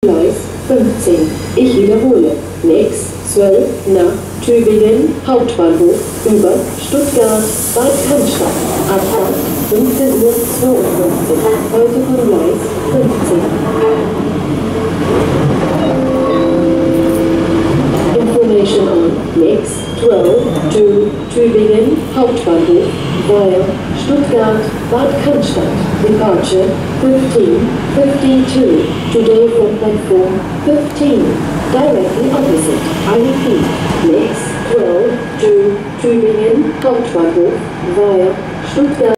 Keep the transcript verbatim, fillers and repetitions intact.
Gleis fünfzehn. Ich wiederhole. Nächst zwölf nach Tübingen Hauptbahnhof über Stuttgart Bad Cannstatt. Abfahrt fünfzehn Uhr zweiundfünfzig. Heute von Gleis fünfzehn. Information on next twelve to Tübingen Hauptbahnhof via Stuttgart Bad Cannstatt. Departure fifteen fifty-two. Today from platform fifteen. Directly opposite. I repeat. Next twelve to Tübingen Hauptbahnhof via Stuttgart.